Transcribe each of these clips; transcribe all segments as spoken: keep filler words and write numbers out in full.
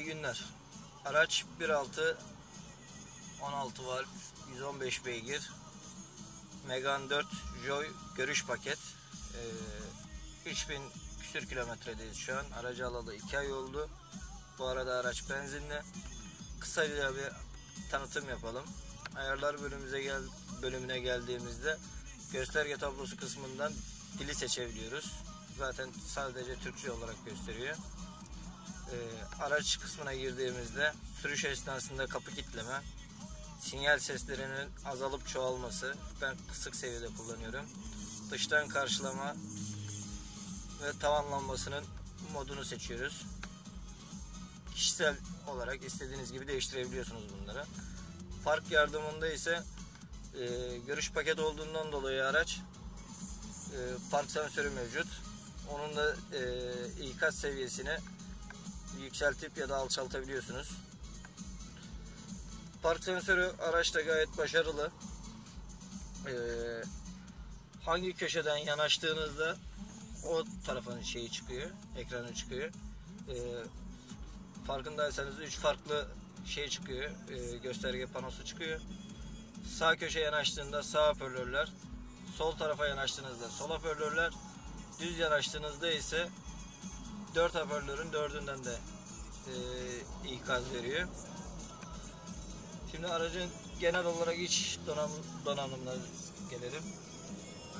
günler. Araç bir nokta altı on altı valv, yüz on beş beygir, Megane dört Joy görüş paket. Ee, üç bin küsür kilometredeyiz şu an. Aracı alalı iki ay oldu. Bu arada araç benzinli. Kısaca bir tanıtım yapalım. Ayarlar bölümümüze gel bölümüne geldiğimizde gösterge tablosu kısmından dili seçebiliyoruz. Zaten sadece Türkçe olarak gösteriyor. Ee, araç kısmına girdiğimizde sürüş esnasında kapı kilitleme, sinyal seslerinin azalıp çoğalması, ben kısık seviyede kullanıyorum. Dıştan karşılama ve tavan lambasının modunu seçiyoruz. Kişisel olarak istediğiniz gibi değiştirebiliyorsunuz bunları. Park yardımında ise e, görüş paket olduğundan dolayı araç e, park sensörü mevcut. Onun da e, ikaz seviyesini yükseltip ya da alçaltabiliyorsunuz. Park sensörü araçta gayet başarılı. E, hangi köşeden yanaştığınızda o tarafın şeyi çıkıyor, ekranı çıkıyor. E, farkındaysanız üç farklı şey çıkıyor, e, gösterge panosu çıkıyor. Sağ köşeye yanaştığında sağ hoparlörler, sol tarafa yanaştığınızda sol hoparlörler, düz yanaştığınızda ise dört hoparlörün dördünden de e, ikaz veriyor. Şimdi aracın genel olarak iç donanım, donanımına gelelim. E,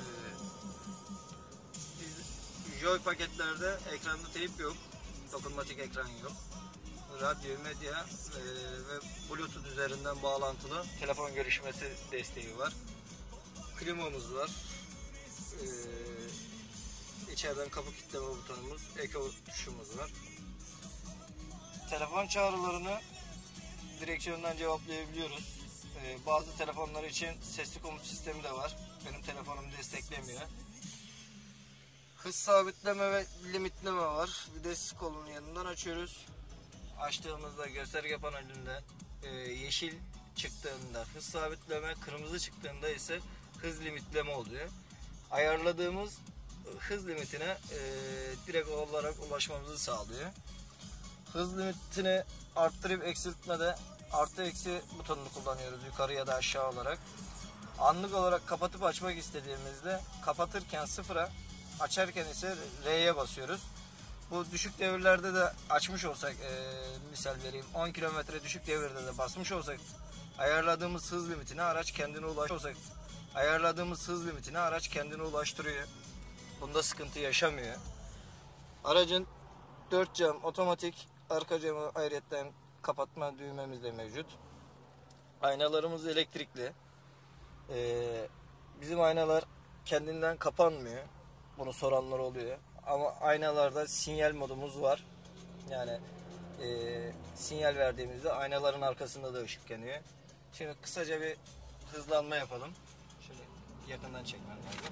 biz, Joy paketlerde ekranda teyp yok, dokunmatik ekran yok. Radyo, medya e, ve Bluetooth üzerinden bağlantılı telefon görüşmesi desteği var. Klimamız var. E, içeriden kapı kilitleme butonumuz, Eco tuşumuz var. Telefon çağrılarını direksiyondan cevaplayabiliyoruz. E, bazı telefonlar için sesli komut sistemi de var. Benim telefonum desteklemiyor. Hız sabitleme ve limitleme var. Vites kolunun yanından açıyoruz. Açtığımızda gösterge panelinde e, yeşil çıktığında hız sabitleme, kırmızı çıktığında ise hız limitleme oluyor. Ayarladığımız hız limitine e, direkt olarak ulaşmamızı sağlıyor. Hız limitini arttırıp eksiltmede artı eksi butonunu kullanıyoruz yukarı ya da aşağı olarak. Anlık olarak kapatıp açmak istediğimizde kapatırken sıfıra, açarken ise R'ye basıyoruz. Bu düşük devirlerde de açmış olsak, e, misal vereyim, on kilometre düşük devirde de basmış olsak ayarladığımız hız limitine araç kendine ulaşırsak ayarladığımız hız limitine araç kendine ulaştırıyor. Bunda sıkıntı yaşamıyor. Aracın dört cam otomatik, arka camı ayrıyetten kapatma düğmemiz de mevcut. Aynalarımız elektrikli. Ee, bizim aynalar kendinden kapanmıyor. Bunu soranlar oluyor. Ama aynalarda sinyal modumuz var. Yani e, sinyal verdiğimizde aynaların arkasında da ışık yanıyor. Şimdi kısaca bir hızlanma yapalım. Şöyle yakından çekmem lazım.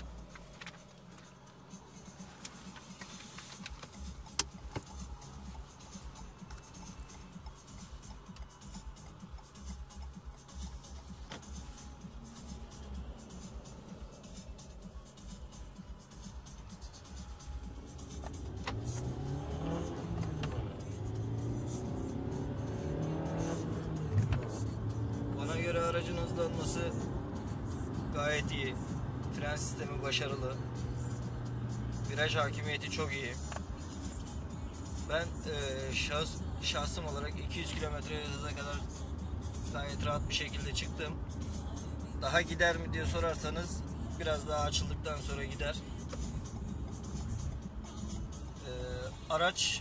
Bana göre aracın hızlanması gayet iyi. Fren sistemi başarılı. Viraj hakimiyeti çok iyi. Ben e, şahs, şahsım olarak iki yüz kilometre hıza kadar gayet rahat bir şekilde çıktım. Daha gider mi diye sorarsanız biraz daha açıldıktan sonra gider. E, araç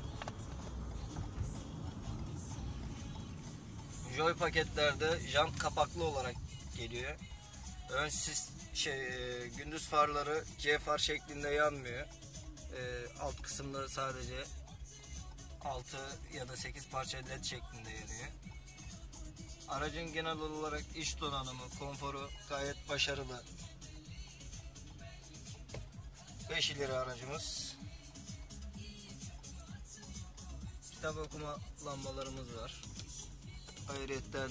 Joy paketlerde jant kapaklı olarak geliyor. Ön sis, şey, e, gündüz farları C far şeklinde yanmıyor. E, alt kısımda sadece altı ya da sekiz parça led şeklinde yanıyor. Aracın genel olarak iç donanımı, konforu gayet başarılı. beş ileri aracımız. Kitap okuma lambalarımız var. Ayrıyetten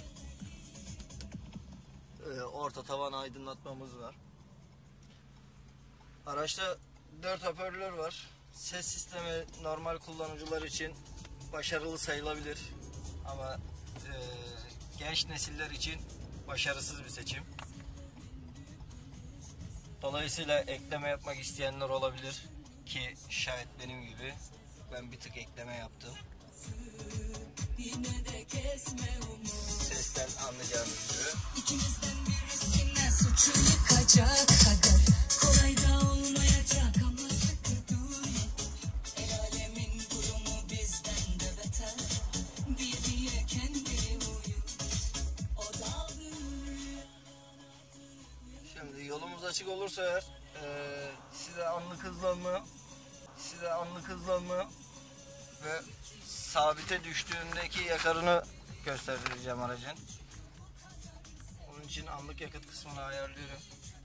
e, orta tavan aydınlatmamız var. Araçta dört hoparlör var. Ses sistemi normal kullanıcılar için başarılı sayılabilir ama e, genç nesiller için başarısız bir seçim. Dolayısıyla ekleme yapmak isteyenler olabilir ki şayet benim gibi ben bir tık ekleme yaptım. Sesten anlayacağınız gibi. İkimizden birisine suçu yıkacak kadar kolay da olmayacak ama sıkı dur. El alemin durumu bizden de beter. Diye diye kendini uyut. O dalgın. Şimdi yolumuz açık olursa eğer e, size anlık hızlanma, size anlık hızlanma ve sabite düştüğündeki yakarını göstereceğim aracın. Onun için anlık yakıt kısmını ayarlıyorum.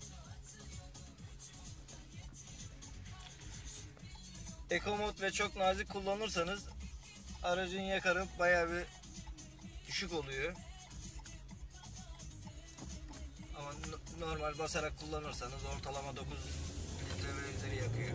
Eco mod ve çok nazik kullanırsanız aracın yakarı bayağı bir düşük oluyor. Ama normal basarak kullanırsanız ortalama dokuz litre ve üzeri yakıyor.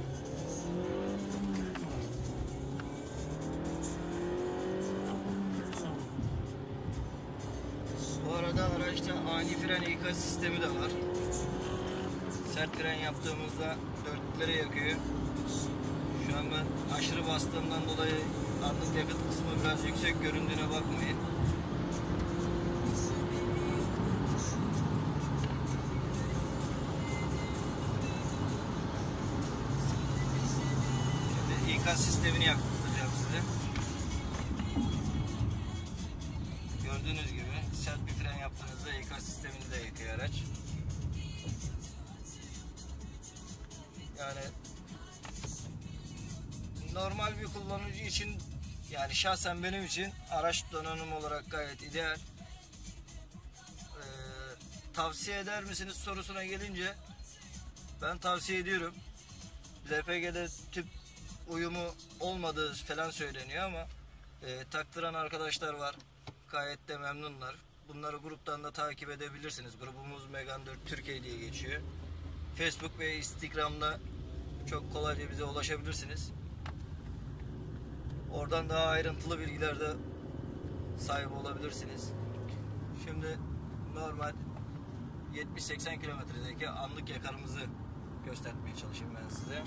Bu arada araçta ani fren ikaz sistemi de var. Sert fren yaptığımızda dörtlüleri yakıyor. Şu an ben aşırı bastığımdan dolayı anlık yakıt kısmı biraz yüksek göründüğüne bakmayın. Şimdi ikaz sistemini yaptıracağım size. Gördüğünüz gibi sert bir fren yaptığınızda ikaz sistemini de yakıyor araç. Yani normal bir kullanıcı için, yani şahsen benim için araç donanım olarak gayet ideal. Ee, tavsiye eder misiniz sorusuna gelince ben tavsiye ediyorum. L P G'de tüp uyumu olmadığı falan söyleniyor ama e, taktıran arkadaşlar var. Gayet de memnunlar. Bunları gruptan da takip edebilirsiniz. Grubumuz Megane dört Türkiye diye geçiyor. Facebook ve Instagram'da çok kolayca bize ulaşabilirsiniz. Oradan daha ayrıntılı bilgilerde sahip olabilirsiniz. Şimdi normal yetmiş seksen kilometredeki anlık yakarımızı göstermeye çalışayım ben size.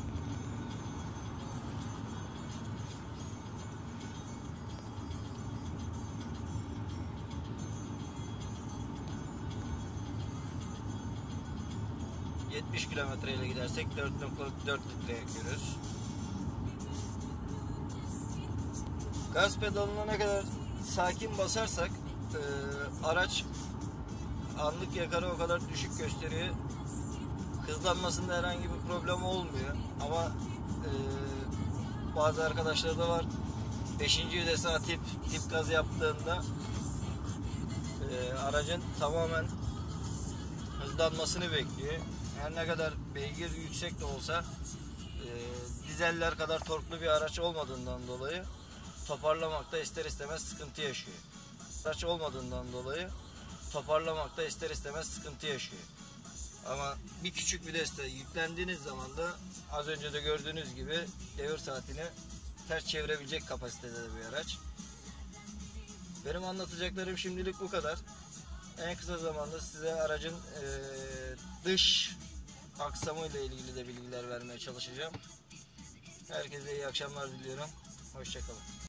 yetmiş kilometre ile gidersek dört nokta dört litre yakıyoruz. Gaz pedalına ne kadar sakin basarsak e, araç anlık yakarı o kadar düşük gösteriyor. Hızlanmasında herhangi bir problem olmuyor. Ama e, bazı arkadaşlar da var. beşinci vitese tip tip gaz yaptığında e, aracın tamamen hızlanmasını bekliyor. Her ne kadar beygir yüksek de olsa e, dizeller kadar torklu bir araç olmadığından dolayı toparlamakta ister istemez sıkıntı yaşıyor. Araç olmadığından dolayı toparlamakta ister istemez sıkıntı yaşıyor. Ama bir küçük viteste yüklendiğiniz zaman da az önce de gördüğünüz gibi devir saatini ters çevirebilecek kapasitede bir araç. Benim anlatacaklarım şimdilik bu kadar. En kısa zamanda size aracın e, dış aksamı ile ilgili de bilgiler vermeye çalışacağım. Herkese iyi akşamlar diliyorum. Hoşça kalın.